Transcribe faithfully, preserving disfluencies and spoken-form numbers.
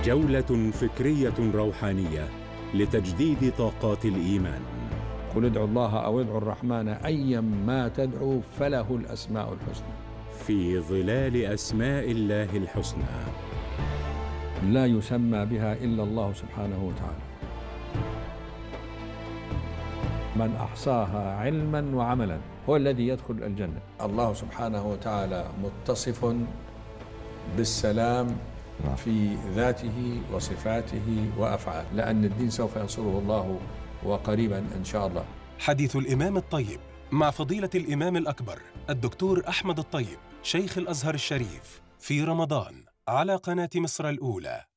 جولة فكرية روحانية لتجديد طاقات الإيمان. قل ادعوا الله أو ادعوا الرحمن أيا ما تدعوا فله الأسماء الحسنى. في ظلال أسماء الله الحسنى لا يسمى بها إلا الله سبحانه وتعالى. من أحصاها علما وعملا هو الذي يدخل الجنة. الله سبحانه وتعالى متصف بالسلام في ذاته وصفاته وأفعاله، لأن الدين سوف ينصره الله وقريبا إن شاء الله. حديث الإمام الطيب مع فضيلة الإمام الأكبر الدكتور أحمد الطيب شيخ الأزهر الشريف في رمضان على قناة مصر الأولى.